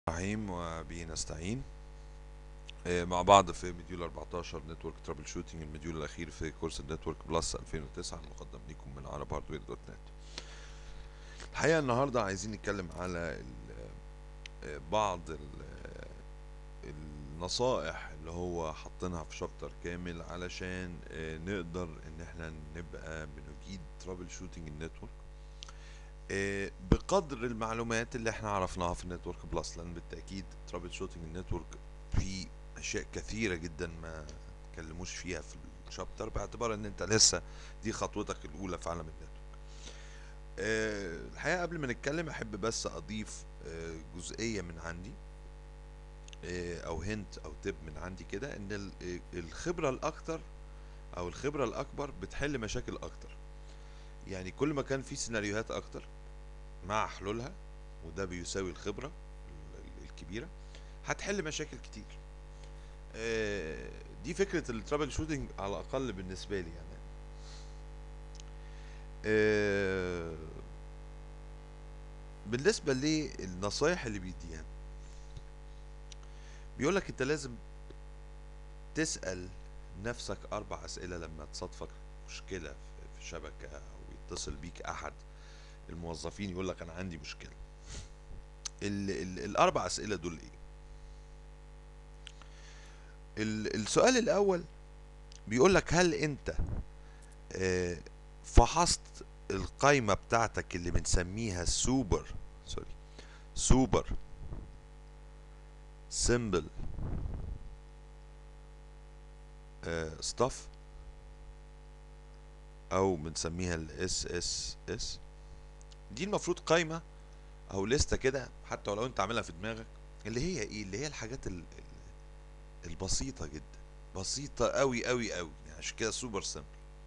رحيم وبه نستعين. مع بعض في مديول 14 نتورك ترابل شوتنج، المديول الأخير في كورس النتورك بلس 2009 المقدم لكم من عرب هاردوير دوت نت. الحقيقة النهاردة عايزين نتكلم على بعض النصائح اللي هو حاطينها في شابتر كامل علشان نقدر ان احنا نبقى بنجيد ترابل شوتنج النتورك بقدر المعلومات اللي احنا عرفناها في النتورك بلس، لان بالتاكيد ترابل شوتنج النتورك في اشياء كثيره جدا ما تكلموش فيها في الشابتر، باعتبار ان انت لسه دي خطوتك الاولى في عالم النتورك. الحقيقه قبل ما نتكلم احب بس اضيف جزئيه من عندي، او هنت او تب من عندي كده، ان الخبره الاكتر او الخبره الاكبر بتحل مشاكل اكتر. يعني كل ما كان في سيناريوهات اكتر مع حلولها، وده بيساوي الخبرة الكبيرة، هتحل مشاكل كتير. دي فكرة الترابل شوتنج على الأقل بالنسبة لي يعني. بالنسبة للنصايح اللي بيديها، بيقولك أنت لازم تسأل نفسك 4 أسئلة لما تصادفك مشكلة في شبكة، أو يتصل بيك أحد الموظفين يقولك أنا عندي مشكلة. ال4 أسئلة دول إيه؟ السؤال الأول بيقولك هل أنت آه، فحصت القايمة بتاعتك اللي بنسميها سوبر سيمبل ستاف، او بنسميها الاس اس اس. دي المفروض قايمة او لستة كده، حتى ولو انت عاملها في دماغك، اللي هي ايه؟ اللي هي الحاجات البسيطة جدا، بسيطة قوي قوي قوي، يعني عشان كده سوبر سيمبل.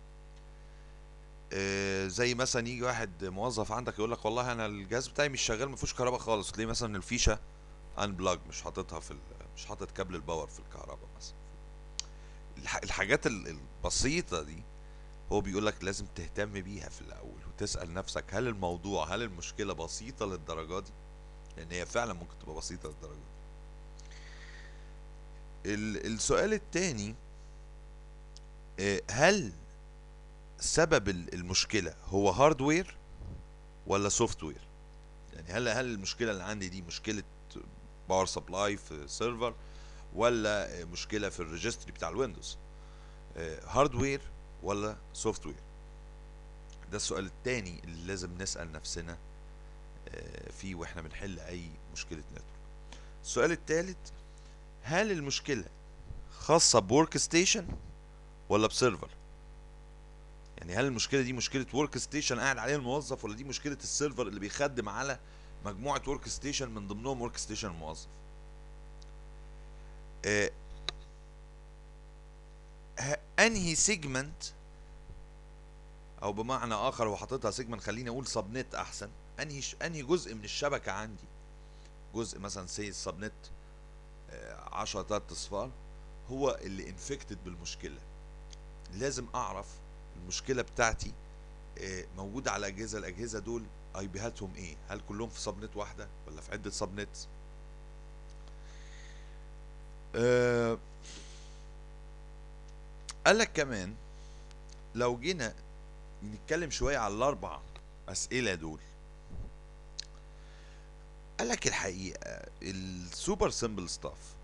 زي مثلا يجي واحد موظف عندك يقول لك والله انا الجهاز بتاعي مش شغال، ما فيهوش كهرباء خالص. ليه؟ مثلا الفيشه ان بلاج، مش حاططها مش حاطط كابل الباور في الكهرباء مثلا. الحاجات البسيطه دي هو بيقول لك لازم تهتم بيها في الاول، وتسال نفسك هل المشكله بسيطه للدرجه دي؟ لان هي فعلا ممكن تبقى بسيطه للدرجه دي. السؤال التاني، هل سبب المشكله هو هاردوير ولا سوفت وير؟ يعني هل المشكله اللي عندي دي مشكله باور سبلاي في سيرفر، ولا مشكله في الريجستري بتاع الويندوز؟ هاردوير ولا سوفت وير؟ ده السؤال التاني اللي لازم نسال نفسنا فيه واحنا بنحل اي مشكله نتورك. السؤال التالت، هل المشكله خاصه بورك ستيشن ولا بسيرفر؟ يعني هل المشكله دي مشكله ورك ستيشن قاعد عليه الموظف، ولا دي مشكله السيرفر اللي بيخدم على مجموعه ورك ستيشن من ضمنهم ورك ستيشن الموظف؟ آه، انهي سيجمنت، او بمعنى اخر هو حاططها سيجمنت، خليني اقول سبنت احسن، انهي جزء من الشبكه عندي، جزء مثلا سي السبنت 10 3 اصفار، هو اللي انفكتد بالمشكله. لازم اعرف المشكله بتاعتي موجوده على الاجهزه دول اي بيهاتهم ايه، هل كلهم في سبنت واحده ولا في عده سبنتس؟ أه قال لك كمان، لو جينا نتكلم شويه على ال4 اسئله دول، قال لك الحقيقه السوبر سمبل ستاف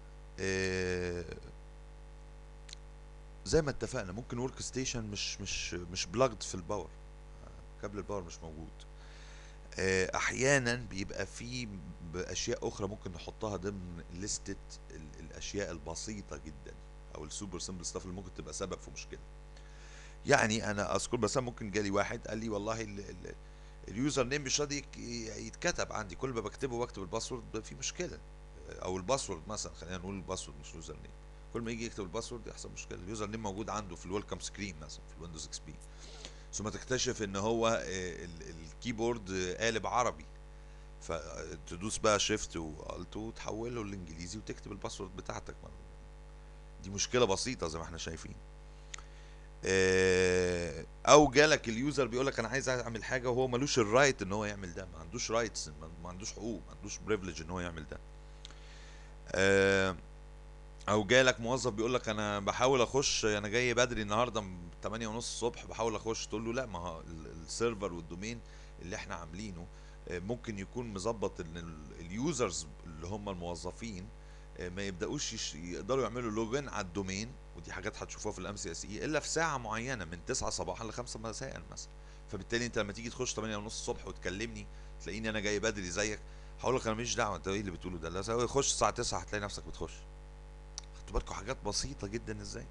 زي ما اتفقنا ممكن ورك ستيشن مش بلاجد في الباور، كابل الباور مش موجود. احيانا بيبقى في اشياء اخرى ممكن نحطها ضمن لستة الاشياء البسيطة جدا، او السوبر سمبل ستاف اللي ممكن تبقى سبب في مشكلة. يعني انا اذكر مثلا ممكن جالي واحد قال لي والله اليوزر نيم مش راضي يتكتب عندي، كل ما بكتبه واكتب الباسورد في مشكلة. او الباسورد مثلا، خلينا نقول الباسورد مش يوزر نيم، كل ما يجي يكتب الباسورد يحصل مشكله. اليوزر نيم موجود عنده في الويلكم سكرين مثلا في الويندوز اكس بي، ثم تكتشف ان هو الكيبورد قالب عربي، فتدوس بقى شيفت والت وتحوله للانجليزي وتكتب الباسورد بتاعتك. دي مشكله بسيطه زي ما احنا شايفين. او جالك اليوزر بيقول لك انا عايز اعمل حاجه وهو ملوش الرايت ان هو يعمل ده، ما عندوش رايتس، ما عندوش حقوق، ما عندوش بريفليج ان هو يعمل ده. آه، او جالك موظف بيقول لك انا بحاول اخش، انا جاي بدري النهارده 8 ونص الصبح بحاول اخش، تقول له لا، ما هو السيرفر والدومين اللي احنا عاملينه ممكن يكون مظبط ان اليوزرز اللي هم الموظفين ما يبداوش يقدروا يعملوا لوجن على الدومين، ودي حاجات هتشوفوها في الام سي اس اي، الا في ساعه معينه من 9 صباحا ل 5 مساء مثلا. فبالتالي انت لما تيجي تخش 8 ونص الصبح وتكلمني تلاقيني انا جاي بدري زيك، هقول لك انا ماليش دعوه، انت ايه اللي بتقوله ده؟ لا، خش الساعه 9 هتلاقي نفسك بتخش. خدتوا بالكم حاجات بسيطة جدا ازاي.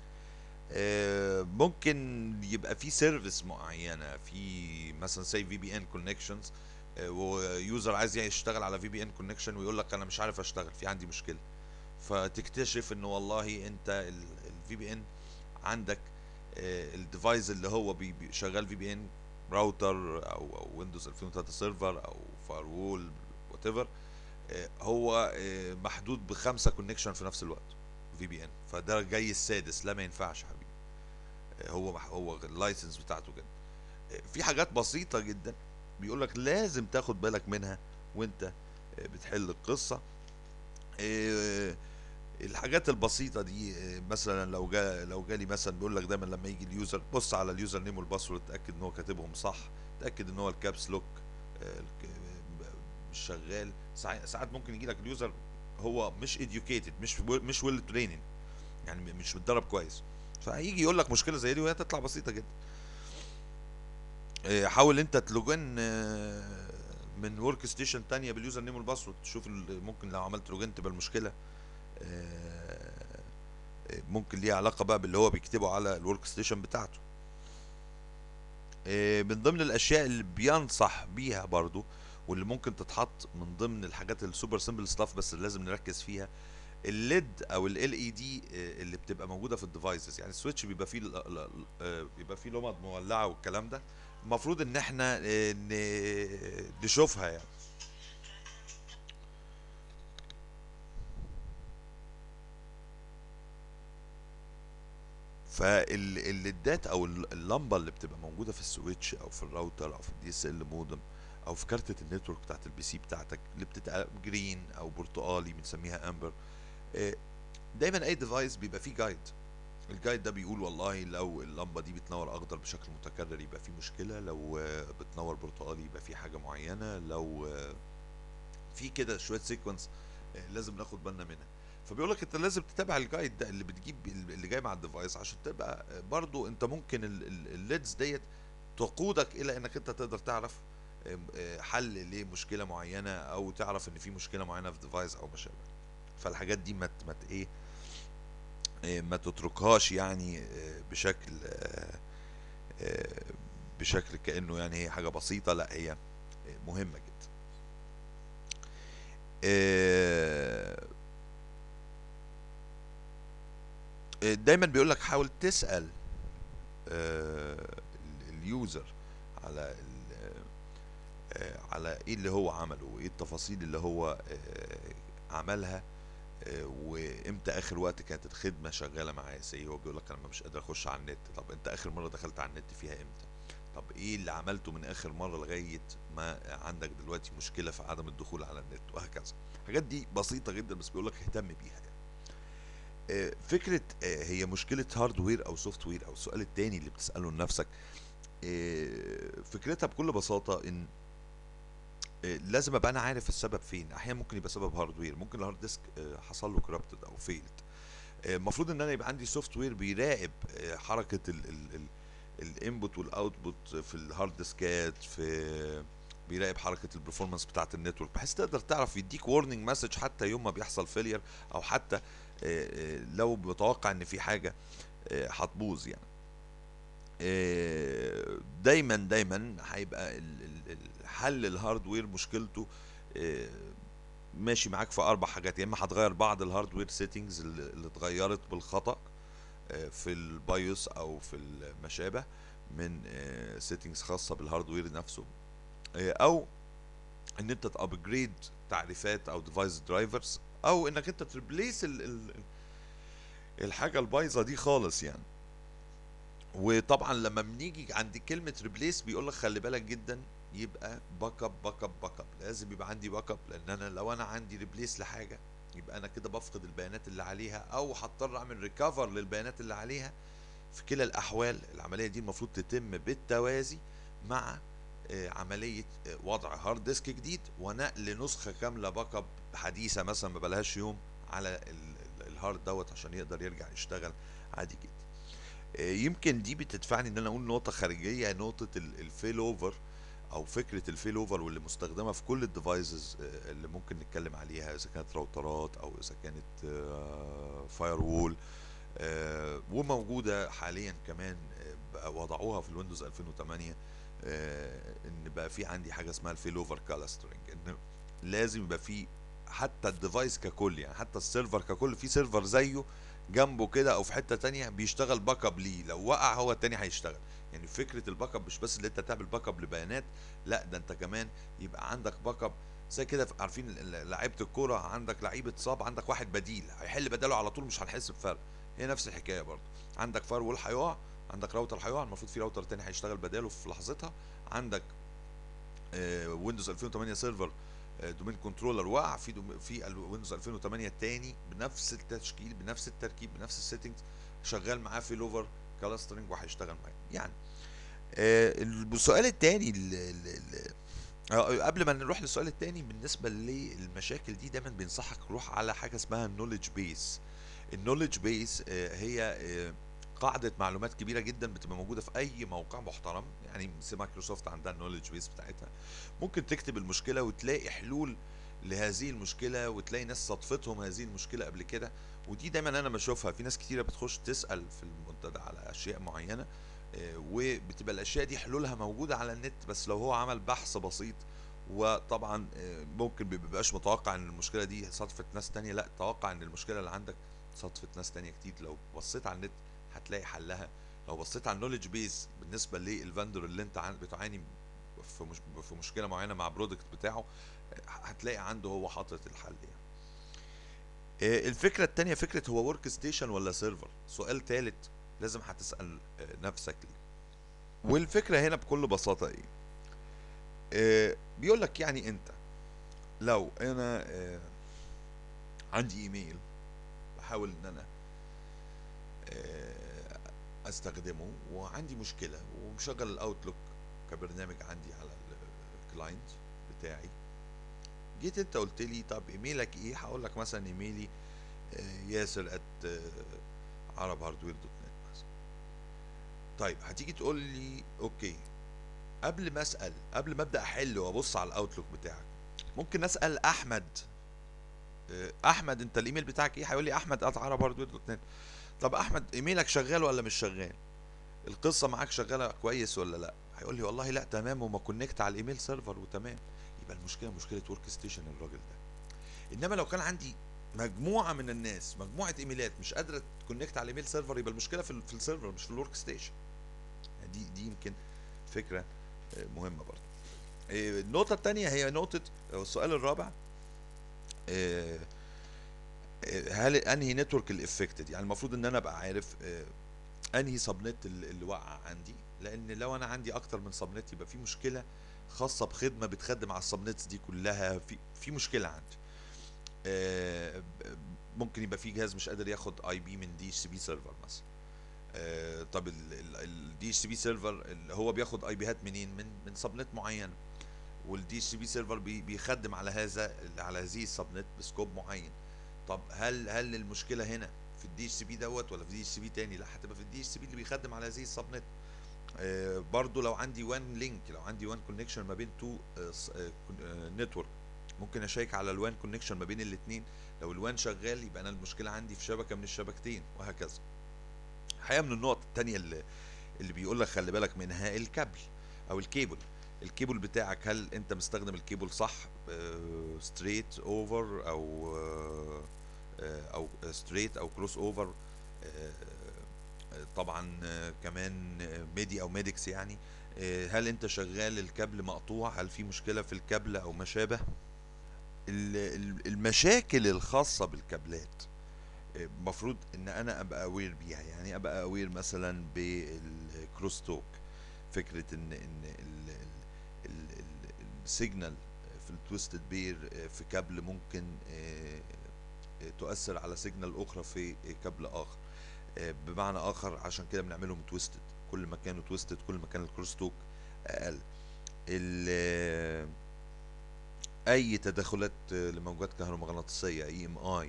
ممكن يبقى في سيرفيس معينة، في مثلا زي في بي ان كونكشنز، ويوزر عايز يشتغل على في بي ان كونكشن ويقول لك انا مش عارف اشتغل، في عندي مشكلة. فتكتشف ان والله انت الفي بي ان عندك الديفايس اللي هو شغال في بي ان راوتر او ويندوز 2003 سيرفر او فاير وات ايفر، هو محدود بخمسة كونكشن في نفس الوقت في بي ان، فده جاي السادس، لا ما ينفعش يا حبيبي. هو اللايسنس بتاعته كده. في حاجات بسيطة جدا بيقول لك لازم تاخد بالك منها وانت بتحل القصة. آه، الحاجات البسيطة دي مثلا لو جالي مثلا بيقول لك دايما لما يجي اليوزر بص على اليوزر نيم والباسورد، تأكد ان هو كاتبهم صح، تأكد ان هو الكابس لوك مش شغال. ساعات ممكن يجي لك اليوزر هو مش educated، مش ويل تريننج، يعني مش متدرب كويس، فهيجي يقول لك مشكله زي دي وهي تطلع بسيطه جدا. حاول انت تلوجن من ورك ستيشن تانية باليوزر نيم والباسورد، تشوف ممكن لو عملت لوجن تبقى المشكله ممكن ليها علاقه بقى باللي هو بيكتبه على الورك ستيشن بتاعته. من ضمن الاشياء اللي بينصح بيها برضو، واللي ممكن تتحط من ضمن الحاجات السوبر سمبل ستاف بس اللي لازم نركز فيها، الليد او ال اي دي اللي بتبقى موجوده في الديفايسز. يعني السويتش بيبقى فيه بيبقى فيه لمض مولعه والكلام ده، المفروض ان احنا نشوفها يعني. فالليدات او اللمبه اللي بتبقى موجوده في السويتش او في الراوتر او في الدي اس ال مودم او في كارتة النتورك بتاعت البي سي بتاعتك اللي بتبقى جرين او برتقالي بنسميها امبر، دايما اي ديفايس بيبقى فيه جايد. الجايد ده بيقول والله لو اللمبه دي بتنور اخضر بشكل متكرر يبقى في مشكله، لو بتنور برتقالي يبقى في حاجه معينه، لو في كده شويه سيكونس لازم ناخد بالنا منها. فبيقول لك انت لازم تتابع الجايد ده اللي بتجيب اللي جاي مع الديفايس، عشان تبقى برضو انت ممكن الليدز ديت تقودك الى انك انت تقدر تعرف حل لمشكله معينه، او تعرف ان في مشكله معينه في ديفايس او ما شابه. فالحاجات دي ما ايه ما تتركهاش يعني آه، بشكل كأنه يعني هي حاجة بسيطة، لا هي مهمة جدا. آه، دايما بيقول لك حاول تسأل اليوزر على على ايه اللي هو عمله وايه التفاصيل اللي هو عملها، وامتى اخر وقت كانت الخدمه شغاله معاه. زي هو بيقول لك انا مش قادر اخش على النت، طب انت اخر مره دخلت على النت فيها امتى؟ طب ايه اللي عملته من اخر مره لغايه ما عندك دلوقتي مشكله في عدم الدخول على النت؟ وهكذا. الحاجات دي بسيطه جدا بس بيقول لك اهتم بيها يعني. فكره هي مشكله هاردوير او سوفت وير، او السؤال التاني اللي بتساله لنفسك، فكرتها بكل بساطه ان لازم ابقى انا عارف السبب فين. احيانا ممكن يبقى سبب هاردوير، ممكن الهارد ديسك حصل له كورابتد او فيلد. المفروض ان انا يبقى عندي سوفت وير بيراقب حركه الانبوت والاوتبوت في الهارد ديسكات، في بيراقب حركه البرفورمانس بتاعه النتورك، بحيث تقدر تعرف يديك وارنينج مسج حتى يوم ما بيحصل فيلير، او حتى لو بتوقع ان في حاجه هتبوظ يعني. دايما هيبقى حل الهاردوير مشكلته آه، ماشي معاك في اربع حاجات. يا اما هتغير بعض الهاردوير سيتنجز اللي اتغيرت بالخطأ في البايوس او في ما شابه من سيتنجز خاصه بالهاردوير نفسه، او ان انت تابجريد تعريفات او ديفايس درايفرز، او انك انت تريبليس الحاجه البايظه دي خالص يعني. وطبعا لما بنيجي عند كلمه ريبليس بيقول لك خلي بالك جدا، يبقى باك اب باك اب باك اب، لازم يبقى عندي باك اب، لان انا لو انا عندي ريبليس لحاجه يبقى انا كده بفقد البيانات اللي عليها، او هضطر اعمل ريكفر للبيانات اللي عليها. في كلا الاحوال العمليه دي المفروض تتم بالتوازي مع عمليه وضع هارد ديسك جديد ونقل نسخه كامله باك اب حديثه مثلا ما بلهاش يوم على الهارد دوت عشان يقدر يرجع يشتغل عادي جدا. يمكن دي بتدفعني ان انا اقول نقطه خارجيه، نقطه الفيل اوفر او فكره الفيل اوفر، واللي مستخدمه في كل الديفايسز اللي ممكن نتكلم عليها، اذا كانت راوترات او اذا كانت فاير وول، وموجوده حاليا كمان. بقى وضعوها في الويندوز 2008، ان بقى في عندي حاجه اسمها الفيل اوفر كلاسترنج، ان لازم يبقى في حتى الديفايس ككل، يعني حتى السيرفر ككل في سيرفر زيه جنبه كده او في حته تانية بيشتغل باك اب ليه، لو وقع هو التاني هيشتغل. يعني فكره الباك اب مش بس اللي انت تعمل باك اب لبيانات، لا ده انت كمان يبقى عندك باك اب زي كده. عارفين لعيبه الكوره، عندك لعيب اتصاب عندك واحد بديل هيحل بداله على طول، مش هنحس بفرق. هي نفس الحكايه برضه، عندك فاير وول هيقع، عندك راوتر هيقع، المفروض في راوتر تاني هيشتغل بداله في لحظتها. عندك ويندوز 2008 سيرفر دومين كنترولر وقع في ويندوز 2008 التاني بنفس التشكيل بنفس التركيب بنفس السيتنجز شغال معاه في لوفر كلاسترنج وهيشتغل معاه يعني. السؤال التاني قبل ما نروح للسؤال التاني، بالنسبه للمشاكل دي دايما بينصحك روح على حاجه اسمها النولج بيس. النولج بيس هي قاعدة معلومات كبيرة جدا بتبقى موجودة في أي موقع محترم، يعني مايكروسوفت عندها النولج بيس بتاعتها. ممكن تكتب المشكلة وتلاقي حلول لهذه المشكلة، وتلاقي ناس صدفتهم هذه المشكلة قبل كده. ودي دايما أنا بشوفها في ناس كتيرة بتخش تسأل في المنتدى على أشياء معينة، وبتبقى الأشياء دي حلولها موجودة على النت، بس لو هو عمل بحث بسيط. وطبعا ممكن مبيبقاش متوقع ان المشكلة دي صدفت ناس تانية، لا توقع ان المشكلة اللي عندك صدفة ناس تانية كتير. لو بصيت على النت هتلاقي حلها. لو بصيت على النولج بيز بالنسبة للفندور اللي انت بتعاني في مشكلة معينة مع برودكت بتاعه، هتلاقي عنده هو حاطط الحل يعني. الفكرة التانية فكرة هو ورك ستيشن ولا سيرفر، سؤال تالت لازم هتسأل نفسك ليه. والفكرة هنا بكل بساطة ايه؟ بيقول لك يعني انت لو انا عندي ايميل بحاول ان انا استخدمه وعندي مشكله ومشغل الاوتلوك كبرنامج عندي على الكلاينت بتاعي، جيت انت قلت لي طب ايميلك ايه؟ هقول لك مثلا ايميلي ياسر عرب هاردوير دوت نت مثلا. طيب هتيجي تقول لي اوكي، قبل ما ابدا احل وابص على الاوتلوك بتاعك، ممكن اسال احمد. احمد انت الايميل بتاعك ايه؟ هيقول لي احمد عرب هاردوير دوت نت. طب احمد ايميلك شغال ولا مش شغال؟ القصه معاك شغاله كويس ولا لا؟ هيقول لي والله لا تمام، وما كونكت على الايميل سيرفر وتمام. يبقى المشكله مشكله ورك ستيشن الراجل ده. انما لو كان عندي مجموعه من الناس مجموعه ايميلات مش قادره تكونكت على الايميل سيرفر، يبقى المشكله في السيرفر مش في الورك ستيشن. دي يمكن فكره مهمه برضه. النقطه الثانيه هي نقطه السؤال الرابع، هل انهي نتورك الافكتد؟ يعني المفروض ان انا ابقى عارف انهي سبنت اللي وقع عندي، لان لو انا عندي اكتر من سبنت يبقى في مشكله خاصه بخدمه بتخدم على السبنتس دي كلها، في مشكله عندي. ممكن يبقى في جهاز مش قادر ياخد اي بي من دي اتش سي بي سيرفر مثلا. طب الدي اتش سي بي سيرفر اللي هو بياخد اي بيهات منين؟ من سبنت معينه، والدي اتش سي بي سيرفر بيخدم على هذه السبنت بسكوب معين. طب هل المشكله هنا في الدي اتش سي بي دوت ولا في دي اتش سي بي تاني؟ لا، هتبقى في الدي اتش سي بي اللي بيخدم على هذه السبنت. برضو لو عندي وان لينك، لو عندي وان كونكشن ما بين تو نتورك، ممكن اشيك على الوان كونكشن ما بين الاثنين. لو الوان شغال يبقى انا المشكله عندي في شبكه من الشبكتين، وهكذا. الحقيقه من النقط التانية اللي بيقول لك خلي بالك منها الكابل او الكيبل. الكيبل بتاعك هل انت مستخدم الكيبل صح؟ ستريت اوفر او ستريت او كروس اوفر. طبعا كمان ميدي او ميديكس يعني. هل انت شغال الكابل مقطوع؟ هل في مشكله في الكابل او ما شابه؟ المشاكل الخاصه بالكابلات المفروض ان انا ابقى اوير بيها، يعني ابقى اوير مثلا الكروس توك. فكره ان السيجنال في التويستد بير في كابل ممكن تؤثر على سيجنال اخرى في كابل اخر. بمعنى اخر عشان كده بنعملهم تويستد، كل ما كانوا تويستد كل ما كان الكروس توك اقل. اي تدخلات لموجات كهرومغناطيسيه اي ام اي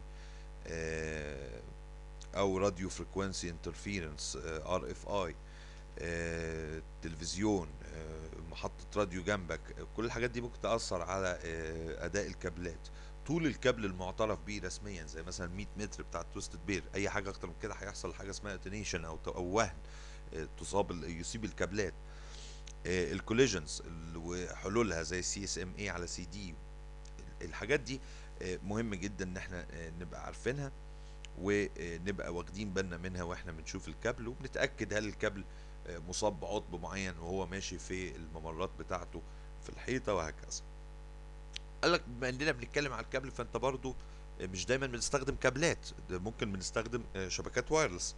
او راديو فريكوانسي انترفيرنس ار اف اي، تلفزيون، محطة راديو جنبك، كل الحاجات دي ممكن تأثر على أداء الكابلات. طول الكابل المعترف بيه رسميا زي مثلا 100 متر بتاع التويستد بير، أي حاجة أكتر من كده هيحصل حاجة اسمها اتنيشن أو وهن، يصيب الكابلات. الكوليجنز وحلولها زي سي اس ام اي على سي دي، الحاجات دي مهم جدا ان احنا نبقى عارفينها ونبقى واخدين بالنا منها واحنا بنشوف الكابل، وبنتاكد هل الكابل مصاب بعطب معين وهو ماشي في الممرات بتاعته في الحيطه وهكذا. قال لك بما اننا بنتكلم على الكابل فانت برضو مش دايما بنستخدم كابلات، ده ممكن بنستخدم شبكات وايرلس.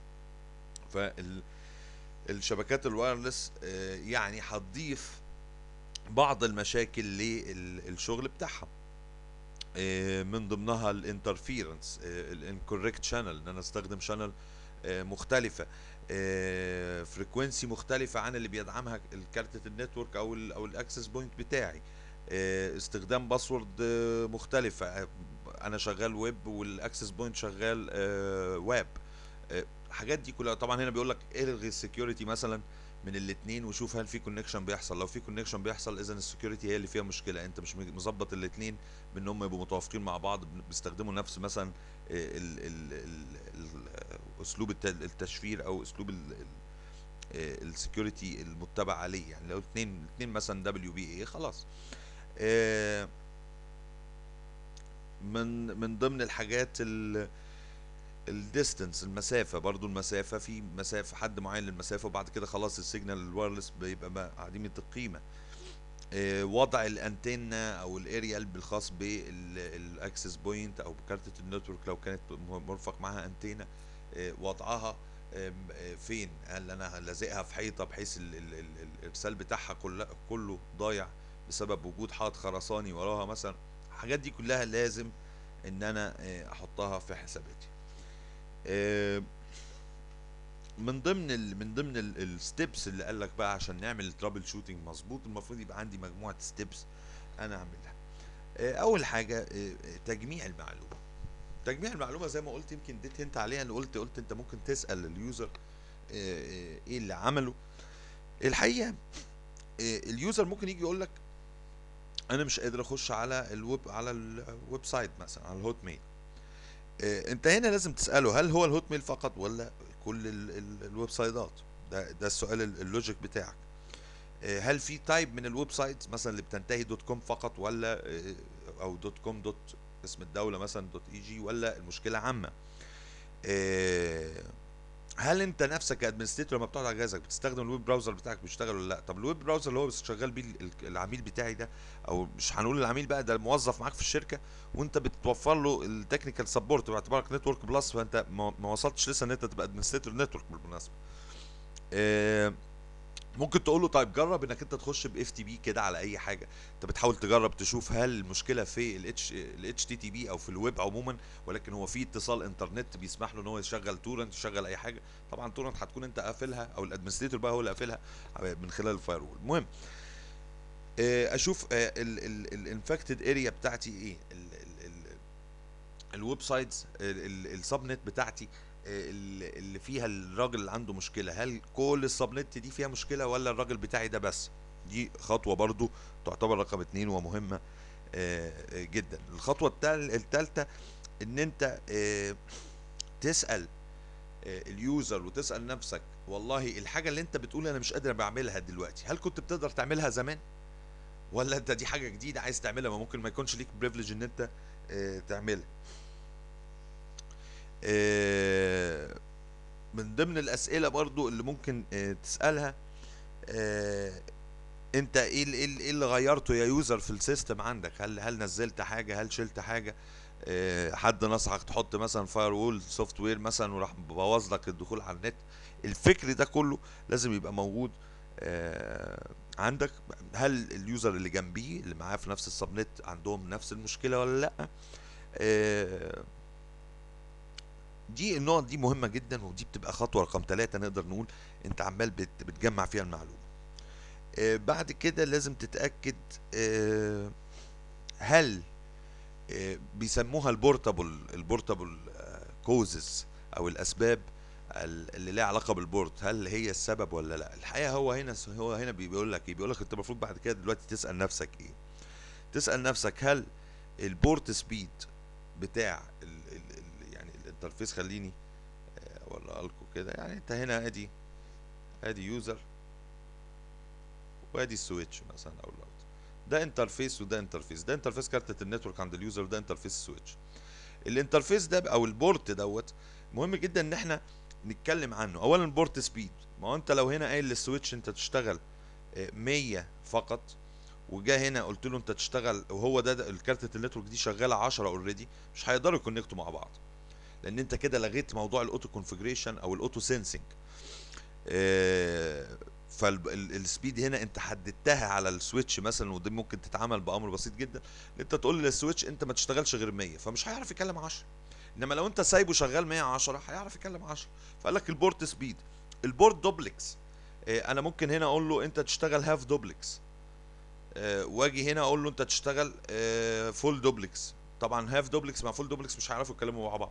فالشبكات الوايرلس يعني هتضيف بعض المشاكل للشغل بتاعها، من ضمنها الانترفيرنس، الانكوريكت شانل، ان انا استخدم شانل مختلفة، فريكوينسي مختلفة عن اللي بيدعمها الكارتة النتورك او الاكسس بوينت بتاعي، استخدام باسورد مختلفة، انا شغال ويب والاكسس بوينت شغال ويب. الحاجات دي كلها طبعا هنا بيقول لك الغي السكيورتي مثلا من الاثنين وشوف هل في كونكشن بيحصل. لو في كونكشن بيحصل اذا السكيورتي هي اللي فيها مشكله، انت مش مظبط الاثنين بان هم يبقوا متوافقين مع بعض، بيستخدموا نفس مثلا اسلوب التشفير او اسلوب السكيورتي المتبع عليه. يعني لو اثنين مثلا دبليو بي اي خلاص. من ضمن الحاجات الديستنس، المسافه، برضو المسافه، في مسافه حد معين للمسافه وبعد كده خلاص السيجنال الوايرلس بيبقى عديمه القيمه. وضع الانتنه او الاريال بالخاص بالاكسس بوينت او بكارتة النتورك لو كانت مرفق معها انتنه، وضعها فين، هل انا لازقها في حيطه بحيث الارسال بتاعها كله ضايع بسبب وجود حائط خرساني وراها مثلا. الحاجات دي كلها لازم ان انا احطها في حساباتي. من ضمن الستبس اللي قال لك بقى عشان نعمل الترابل شوتنج مظبوط المفروض يبقى عندي مجموعه ستبس انا اعملها. اول حاجه تجميع المعلومه. تجميع المعلومه زي ما قلت، يمكن اديت انت عليها، انا قلت انت ممكن تسال اليوزر ايه اللي عمله. الحقيقه اليوزر ممكن يجي يقول لك انا مش قادر اخش على الويب سايت مثلا على الهوت ميل. انت هنا لازم تساله هل هو الهوت ميل فقط ولا كل الويب سايتات. ده السؤال اللوجيك بتاعك. هل في تايب من الويب سايت مثلا اللي بتنتهي دوت كوم فقط، ولا او دوت كوم دوت اسم الدوله مثلا دوت اي جي، ولا المشكله عامه. هل انت نفسك كادمنستريتور لما بتقعد على جهازك بتستخدم الويب براوزر بتاعك بيشتغل ولا لا؟ طب الويب براوزر اللي هو شغال بيه العميل بتاعي ده، او مش هنقول العميل بقى، ده الموظف معاك في الشركه وانت بتوفر له التكنيكال سبورت باعتبارك نتورك بلس، فانت ما وصلتش لسه ان انت تبقى ادمنستريتور نتورك بالمناسبه. ممكن تقول له طيب جرب انك انت تخش باف تي بي كده على اي حاجه. انت بتحاول تجرب تشوف هل المشكله في الاتش تي تي بي او في الويب عموما، ولكن هو في اتصال انترنت بيسمح له ان هو يشغل تورنت، يشغل اي حاجه. طبعا تورنت هتكون انت قافلها او الادمنستريتور بقى هو اللي قافلها من خلال الفاير وول. المهم اشوف الانفكتد اريا بتاعتي ايه، الويب سايتس، السب نت بتاعتي اللي فيها الراجل اللي عنده مشكله، هل كل السب نت دي فيها مشكله ولا الراجل بتاعي ده بس؟ دي خطوه برضو تعتبر رقم 2 ومهمه جدا. الخطوه الثالثه ان انت تسال اليوزر وتسال نفسك والله الحاجه اللي انت بتقول انا مش قادر بعملها دلوقتي، هل كنت بتقدر تعملها زمان، ولا انت دي حاجه جديده عايز تعملها ما ممكن ما يكونش ليك بريفليج ان انت تعملها. من ضمن الاسئله برضو اللي ممكن تسالها، انت ايه اللي غيرته يا يوزر في السيستم عندك، هل نزلت حاجه، هل شلت حاجه، حد نصحك تحط مثلا فاير وول سوفت وير مثلا وراح بوظ لك الدخول على النت. الفكر ده كله لازم يبقى موجود عندك. هل اليوزر اللي جنبيه اللي معاه في نفس السبنت عندهم نفس المشكله ولا لا؟ دي النقط دي مهمه جدا، ودي بتبقى خطوه رقم 3 نقدر نقول انت عمال بتجمع فيها المعلومه. بعد كده لازم تتاكد هل بيسموها البورتابل كوزز او الاسباب اللي لها علاقه بالبورت، هل هي السبب ولا لا؟ الحقيقه هو هنا بيقول لك ايه، بيقول لك انت المفروض بعد كده دلوقتي تسال نفسك ايه، تسال نفسك هل البورت سبيد بتاع يعني الانترفيس، خليني اوريها لكم كده. يعني انت هنا ادي يوزر وادي السويتش مثلا او الراوتر، ده انترفيس وده انترفيس، ده انترفيس كارتة النتورك عند اليوزر وده انترفيس السويتش. الانترفيس ده او البورت دوت مهم جدا ان احنا نتكلم عنه. اولا بورت سبيد، ما هو انت لو هنا قايل للسويتش انت تشتغل 100 فقط، وجا هنا قلت له انت تشتغل، وهو ده الكارتة النتورك دي شغاله 10 اوريدي، مش هيقدروا يكونكتوا مع بعض، لان انت كده لغيت موضوع الاوتو كونفيجريشن او الاوتو سينسنج. فالسبيد هنا انت حددتها على السويتش مثلا، ودي ممكن تتعمل بامر بسيط جدا، انت تقول للسويتش انت ما تشتغلش غير 100، فمش هيعرف يكلم 10. انما لو انت سايبه شغال 110 هيعرف يكلم 10. فقال لك البورت سبيد. البورت دوبلكس، انا ممكن هنا اقول له انت تشتغل هاف دوبلكس، واجي هنا اقول له انت تشتغل فول دوبلكس. طبعا هاف دوبلكس مع فول دوبلكس مش هيعرفوا يتكلموا مع بعض.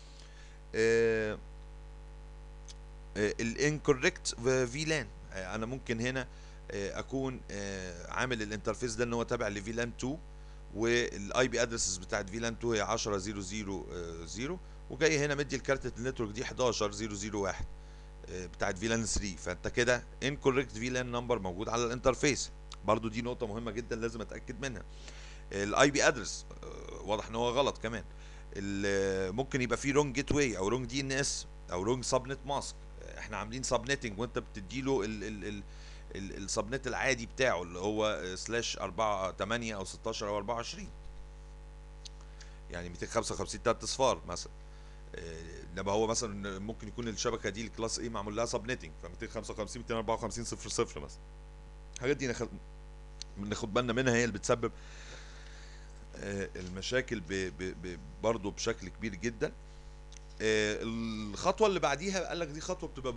الانكوركت فيلان، انا ممكن هنا اكون عامل الانترفيس ده ان هو تابع لفيلان 2، والاي بي ادرسز بتاعت فيلان 2 هي 10.0.0.0، وجاي هنا مدي الكارتة النتورك دي 11.0.0.1 بتاعت فيلان 3، فانت كده انكوركت فيلان نمبر موجود على الانترفيس. برضو دي نقطة مهمة جدا لازم اتاكد منها. الاي بي ادرس واضح ان هو غلط كمان. ممكن يبقى فيه رونج جيت واي او رونج دي ان اس او رونج سبنت ماسك. احنا عاملين سبنتنج وانت بتديله السبنت العادي بتاعه اللي هو سلاش 4 8 او 16 او 24، يعني 255 3 اصفار مثلا. انما هو مثلا ممكن يكون الشبكه دي الكلاس ايه معمول لها سبنتنج، ف 255 254 00 مثلا. الحاجات دي ناخد بالنا منها، هي اللي بتسبب المشاكل برضه بشكل كبير جدا. الخطوه اللي بعديها قال لك دي خطوه بتبقى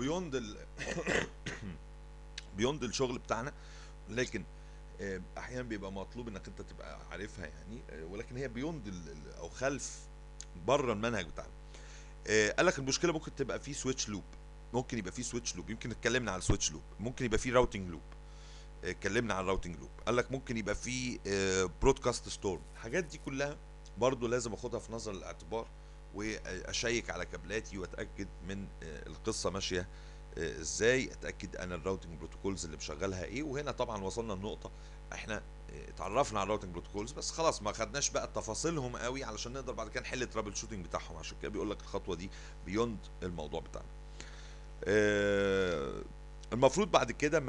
بيوند الشغل بتاعنا، لكن احيانا بيبقى مطلوب انك انت تبقى عارفها يعني، ولكن هي بيوند او خلف بره المنهج بتاعنا. قال لك المشكله ممكن تبقى في سويتش لوب، ممكن يبقى في سويتش لوب، يمكن اتكلمنا على السويتش لوب. ممكن يبقى في راوتنج لوب، اتكلمنا عن الراوتنج لوب. قال لك ممكن يبقى في برودكاست ستورم. الحاجات دي كلها برضو لازم اخدها في نظر الاعتبار، واشيك على كابلاتي واتاكد من القصه ماشيه ازاي، اتاكد انا الراوتنج بروتوكولز اللي بشغلها ايه. وهنا طبعا وصلنا لنقطه احنا اتعرفنا على الراوتنج بروتوكولز بس خلاص ما خدناش بقى تفاصيلهم قوي علشان نقدر بعد كده نحل الترابل شوتنج بتاعهم. عشان كده بيقول لك الخطوه دي بيوند الموضوع بتاعنا. المفروض بعد كده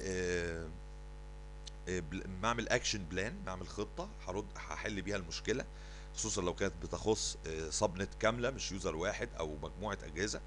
معمل اكشن بلان، معمل خطه هحل بيها المشكله، خصوصا لو كانت بتخص سبنت كامله مش يوزر واحد او مجموعه اجهزه.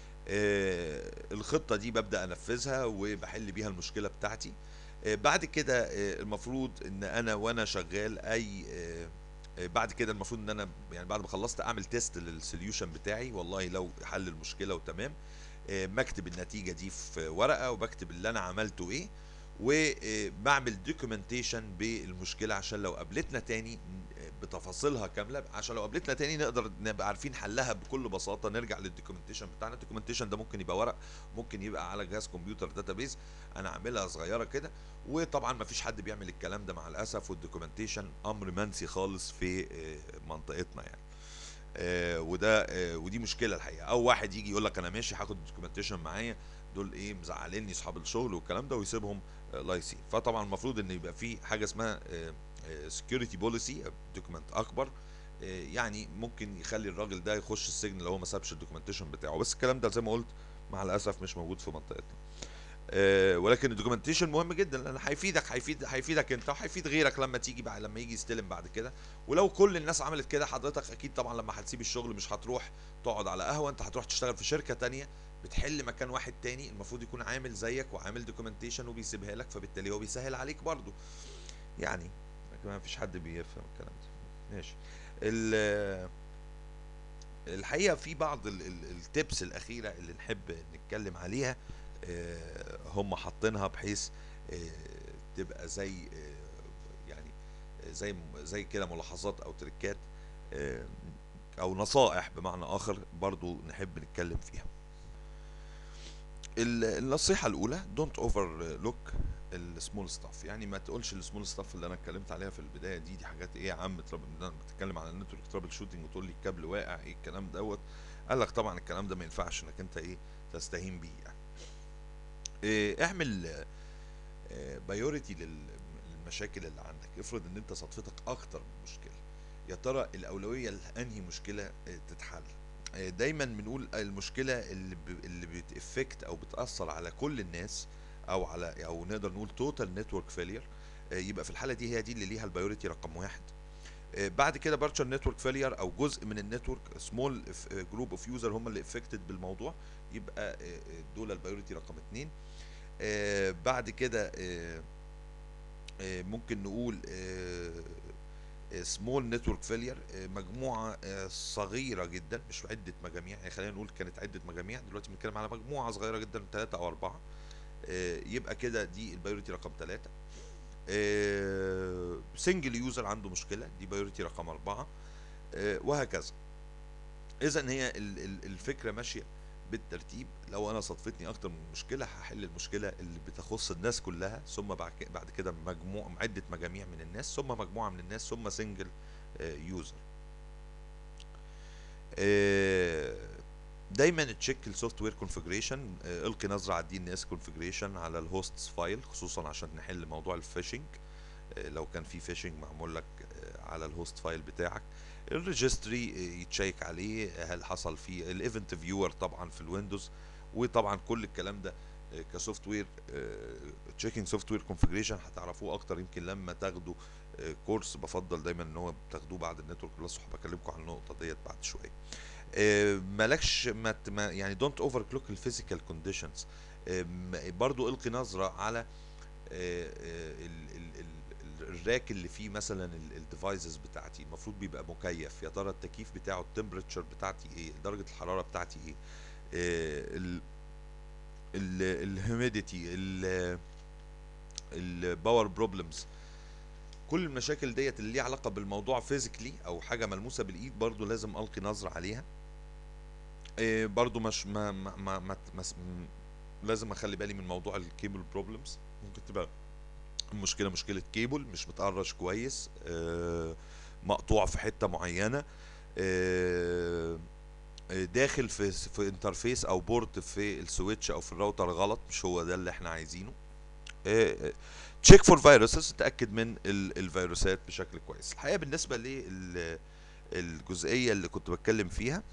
الخطه دي ببدا انفذها وبحل بيها المشكله بتاعتي. بعد كده المفروض ان انا وانا شغال اي بعد كده المفروض ان انا يعني بعد ما خلصت اعمل تيست للسوليوشن بتاعي، والله لو حل المشكله وتمام بكتب النتيجه دي في ورقه وبكتب اللي انا عملته ايه، وبعمل دوكيومنتيشن بالمشكله عشان لو قابلتنا تاني بتفاصيلها كامله، عشان لو قابلتنا تاني نقدر نبقى عارفين حلها بكل بساطه. نرجع للدوكيومنتيشن بتاعنا. الدوكيومنتيشن ده ممكن يبقى ورق، ممكن يبقى على جهاز كمبيوتر داتابيز انا عاملها صغيره كده. وطبعا ما فيش حد بيعمل الكلام ده مع الاسف، والدوكيومنتيشن امر منسي خالص في منطقتنا يعني. ودي مشكله الحقيقه. او واحد يجي يقول لك انا ماشي هاخد الدوكيومنتيشن معايا، دول ايه مزعليني اصحاب الشغل والكلام ده، ويسيبهم لايسين. فطبعا المفروض ان يبقى في حاجه اسمها سكيورتي بوليسي، دوكيمنت اكبر يعني ممكن يخلي الراجل ده يخش السجن لو هو ما سابش الدوكيومنتيشن بتاعه. بس الكلام ده زي ما قلت مع الاسف مش موجود في منطقتنا. ولكن الدوكيومنتيشن مهم جدا، لان هيفيدك انت وهيفيد غيرك لما تيجي بعد، لما يجي يستلم بعد كده. ولو كل الناس عملت كده، حضرتك اكيد طبعا لما هتسيب الشغل مش هتروح تقعد على قهوه، انت هتروح تشتغل في شركه تانية بتحل مكان واحد تاني المفروض يكون عامل زيك وعامل دوكيومنتيشن وبيسيبها لك، فبالتالي هو بيسهل عليك برضو يعني. ما فيش حد بيفهم الكلام ده. ماشي. الحقيقه في بعض التبس الاخيره اللي نحب نتكلم عليها، هم حاطينها بحيث تبقى زي يعني زي كده ملاحظات او تريكات، او نصائح بمعنى اخر برضو نحب نتكلم فيها. النصيحة الأولى don't overlook السمول ستاف، يعني ما تقولش السمول ستاف اللي أنا اتكلمت عليها في البداية دي حاجات إيه يا عم، بتتكلم على النتورك ترابل شوتنج وتقول لي الكابل واقع إيه الكلام دوت. قال لك طبعا الكلام ده ما ينفعش إنك أنت إيه تستهين بيه يعني. اعمل بايوريتي للمشاكل اللي عندك. افرض إن أنت صدفتك أكتر من مشكلة، يا ترى الأولوية لأنهي مشكلة تتحل. دايما بنقول المشكله اللي بتافكت او بتاثر على كل الناس، او نقدر نقول توتال نتورك فيلير، يبقى في الحاله دي هي دي اللي ليها البايوريتي رقم واحد. بعد كده بارشال نتورك فيلير او جزء من النتورك سمول جروب اوف يوزر هم اللي افكتد بالموضوع، يبقى دول البايوريتي رقم اتنين. بعد كده ممكن نقول سمول نتورك فيلير، مجموعه صغيره جدا مش عده مجاميع، يعني خلينا نقول كانت عده مجاميع، دلوقتي بنتكلم على مجموعه صغيره جدا 3 او 4، يبقى كده دي البايوريتي رقم 3. سنجل يوزر عنده مشكله، دي بايوريتي رقم 4، وهكذا. اذا هي الفكره ماشيه بالترتيب. لو انا صدفتني اكتر من مشكله هحل المشكله اللي بتخص الناس كلها، ثم بعد كده عده مجاميع من الناس، ثم مجموعه من الناس، ثم سنجل يوزر. دايما تشيك السوفت وير كونفجريشن، القي نظره على الدي ان اس كونفجريشن على الهوستس فايل، خصوصا عشان نحل موضوع الفيشنج. لو كان في فيشنج معمول لك على الهوست فايل بتاعك. الريجستري يتشيك عليه هل حصل فيه. الايفنت فيور طبعا في الويندوز. وطبعا كل الكلام ده كسوفت وير تشيكينج سوفت وير كونفجريشن هتعرفوه اكتر يمكن لما تاخدوا كورس. بفضل دايما ان هو بتاخدوه بعد النتورك بلس، وهبكلمكم عن النقطه ديت بعد شويه. مالكش يعني دونت اوفر كلوك الفيزيكال كونديشنز. برضو القي نظره على الراك اللي فيه مثلا الديفايسز بتاعتي، المفروض بيبقى مكيف. يا ترى التكييف بتاعه التمبريتشر بتاعتي ايه، درجه الحراره بتاعتي ايه، الهيوميديتي، الباور بروبلمز. كل المشاكل ديت اللي ليها علاقه بالموضوع فيزيكلي او حاجه ملموسه بالايد برضو لازم القي نظره عليها. برضو مش لازم اخلي بالي من موضوع الكيبل بروبلمز. ممكن تبقى المشكله مشكله كيبل مش متقرش كويس، مقطوع في حته معينه، داخل في انترفيس او بورت في السويتش او في الراوتر غلط، مش هو ده اللي احنا عايزينه. تشيك فور فيروسز، تاكد من الفيروسات بشكل كويس. الحقيقه بالنسبه للجزئيه اللي كنت بتكلم فيها،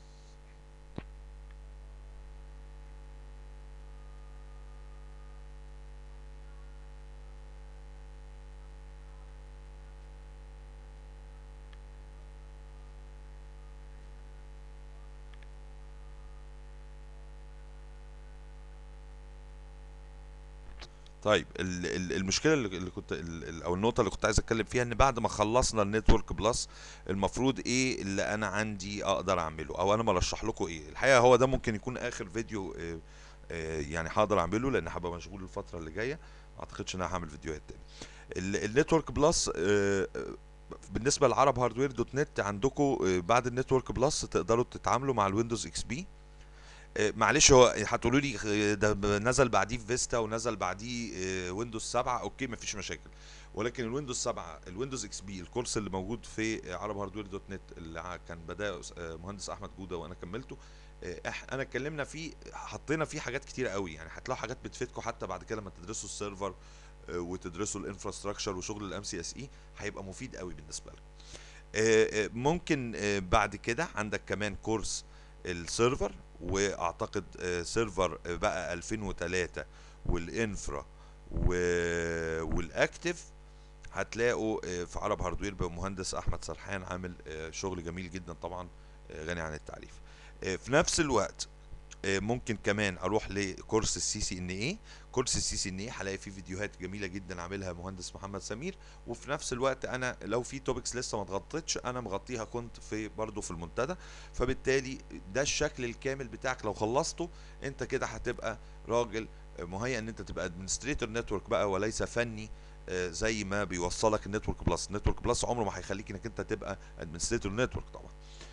طيب المشكله اللي كنت او النقطه اللي كنت عايز اتكلم فيها، ان بعد ما خلصنا النتورك بلس المفروض ايه اللي انا عندي اقدر اعمله، او انا مرشح لكم ايه. الحقيقه هو ده ممكن يكون اخر فيديو يعني هقدر اعمله، لان هبقى مشغول الفتره اللي جايه، ما اعتقدش ان انا هعمل فيديوهات تاني. النتورك بلس بالنسبه لعرب هاردوير دوت نت عندكم، بعد النتورك بلس تقدروا تتعاملوا مع الويندوز اكس بي. معلش هو هتقولوا لي ده نزل بعديه في فيستا ونزل بعديه ويندوز 7، اوكي مفيش مشاكل. ولكن الويندوز 7 الويندوز اكس بي الكورس اللي موجود في عرب هاردوير دوت نت اللي كان بدأ مهندس احمد جوده وانا كملته، انا اتكلمنا فيه، حطينا فيه حاجات كتيره قوي، يعني هتلاقوا حاجات بتفيدكم حتى بعد كده لما تدرسوا السيرفر وتدرسوا الانفراستراكشر وشغل الام سي اس اي، هيبقى مفيد قوي بالنسبه لكم. ممكن بعد كده عندك كمان كورس السيرفر، واعتقد سيرفر بقى 2003 والانفرا والاكتف، هتلاقوا في عرب هاردوير بمهندس احمد سرحان عامل شغل جميل جدا طبعا، غني عن التعريف. في نفس الوقت ممكن كمان اروح لكورس السي سي ان اي. كورس السي سي ان اي هلاقي فيه فيديوهات جميله جدا عاملها مهندس محمد سمير، وفي نفس الوقت انا لو في توبكس لسه ما اتغطتش انا مغطيها كنت في برضه في المنتدى. فبالتالي ده الشكل الكامل بتاعك، لو خلصته انت كده هتبقى راجل مهيئ ان انت تبقى ادمنستريتور نتورك بقى وليس فني زي ما بيوصلك النتورك بلس. النتورك بلس عمره ما هيخليك انك انت تبقى ادمنستريتور نتورك طبعا.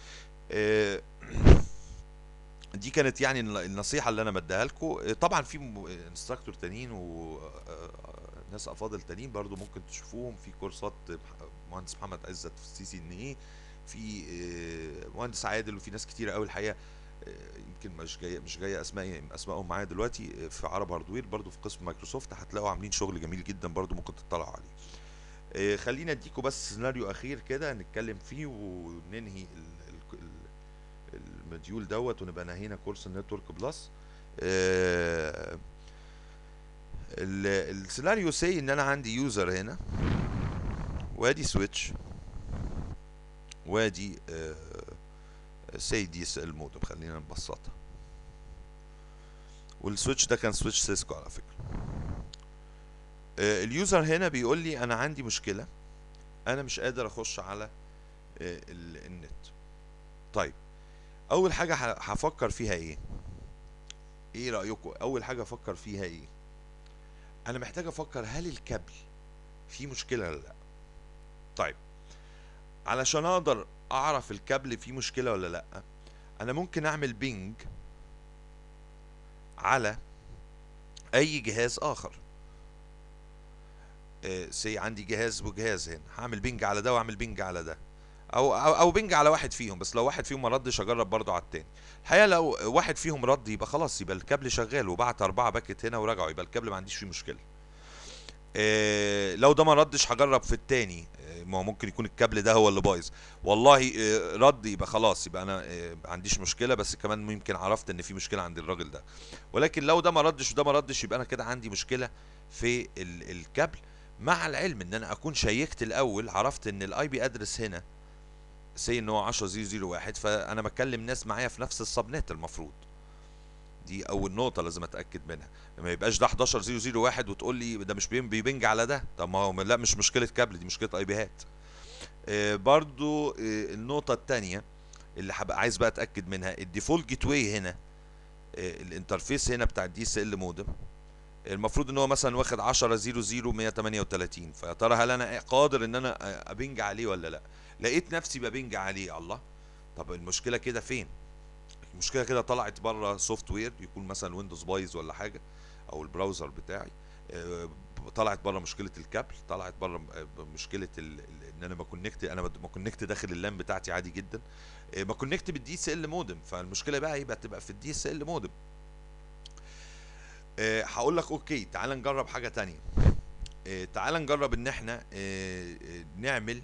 دي كانت يعني النصيحة اللي انا بديها لكم. طبعا في انستراكتور تانيين وناس افاضل تانيين برضو ممكن تشوفوهم في كورسات. مهندس محمد عزت في السي سي ان ايه، في مهندس عادل، وفي ناس كتيرة قوي الحقيقة يمكن مش جايه اسمائهم معايا دلوقتي في عرب هاردوير برضو في قسم مايكروسوفت، هتلاقوا عاملين شغل جميل جدا برضو ممكن تطلعوا عليه. خلينا اديكم بس سيناريو اخير كده نتكلم فيه وننهي المديول دوت ونبقى نهينا كورس النتورك بلس. السيناريو سي ان انا عندي يوزر هنا، وادي سويتش، وادي سي دي اس ال مودم، خلينا نبسطها، والسويتش ده كان سويتش سيسكو على فكرة. اليوزر هنا بيقول لي انا عندي مشكلة، انا مش قادر اخش على النت. طيب اول حاجة هفكر فيها ايه رأيكم؟ اول حاجة افكر فيها ايه؟ انا محتاج افكر هل الكابل فيه مشكلة ولا لا. طيب علشان اقدر اعرف الكابل فيه مشكلة ولا لا، انا ممكن اعمل بينج على اي جهاز اخر. سي عندي جهاز وجهاز هنا، هعمل بينج على ده واعمل بينج على ده، او بينج على واحد فيهم، بس لو واحد فيهم ما ردش اجرب برضو على التاني. الحقيقه لو واحد فيهم رد يبقى خلاص، يبقى الكابل شغال، وبعت 4 باكت هنا ورجعوا، يبقى الكابل ما عنديش فيه مشكله. لو ده ما ردش هجرب في التاني، ما هو ممكن يكون الكابل ده هو اللي بايظ. والله رد يبقى خلاص، يبقى انا ما عنديش مشكله، بس كمان ممكن عرفت ان في مشكله عند الراجل ده. ولكن لو ده ما ردش وده ما ردش، يبقى انا كده عندي مشكله في الكابل. مع العلم ان انا اكون شيكت الاول، عرفت ان الاي بي ادرس هنا سي ان هو 10001، فانا بكلم ناس معايا في نفس السبنت المفروض. دي اول نقطه لازم اتاكد منها، ما يبقاش ده 11001 وتقول لي ده مش بيبنج على ده. طب ما هو لا، مش مشكله كابل، دي مشكله اي بيهات. برضو النقطه الثانيه اللي هبقى عايز بقى اتاكد منها، الديفولت جيت واي هنا، الانترفيس هنا بتاع الدي اس ال مودم، المفروض ان هو مثلا واخد 10.0.0.138. فيا ترى هل انا قادر ان انا ابنج عليه ولا لا؟ لقيت نفسي ببنج عليه. الله، طب المشكله كده فين؟ المشكله كده طلعت بره سوفت وير، يكون مثلا ويندوز بايظ ولا حاجه، او البراوزر بتاعي. طلعت بره مشكله الكابل، طلعت بره مشكله ان انا بكونكت داخل اللان بتاعتي عادي جدا، بكونكت بالدي اس ال مودم. فالمشكله بقى يبقى تبقى في الدي اس ال مودم. هقول لك اوكي، تعال نجرب حاجه تانية. تعال نجرب ان احنا نعمل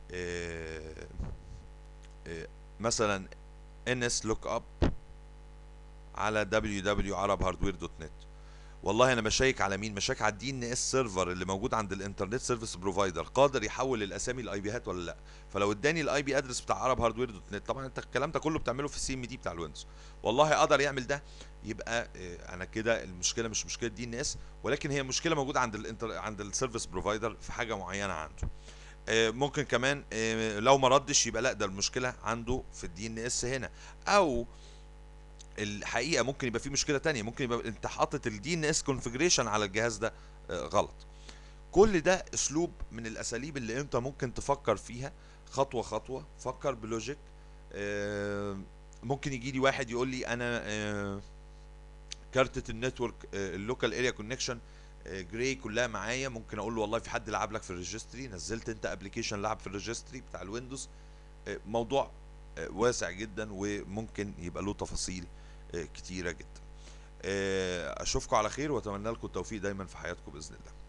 مثلا NS لوك اب على www.arabhardware.net. والله انا بشيك على مين؟ بشيك على الدي ان اس سيرفر اللي موجود عند الانترنت سيرفيس بروفايدر، قادر يحول الاسامي الاي بيهات ولا لا. فلو اداني الاي بي ادرس بتاع arabhardware.net، طبعا انت الكلام ده كله بتعمله في السي ام دي بتاع الويندوز، والله قدر يعمل ده، يبقى انا كده المشكله مش مشكله دي ان اس، ولكن هي مشكله موجوده عند السيرفيس بروفايدر في حاجه معينه عنده. ممكن كمان لو ما ردش يبقى لا، ده المشكله عنده في الدي ان اس هنا. او الحقيقه ممكن يبقى في مشكله تانية، ممكن يبقى انت حاطط الدي ان اس كونفيجريشن على الجهاز ده غلط. كل ده اسلوب من الاساليب اللي انت ممكن تفكر فيها خطوه خطوه. فكر بلوجيك. ممكن يجي لي واحد يقول لي انا كارتة النتورك اللوكال اريا كونكشن جراي كلها معايا، ممكن اقول له والله في حد لعب لك في الريجستري، نزلت انت ابلكيشن لعب في الريجستري بتاع الويندوز. موضوع واسع جدا وممكن يبقى له تفاصيل كتيرة جدا. اشوفكم على خير واتمنى لكم التوفيق دايما في حياتكم باذن الله.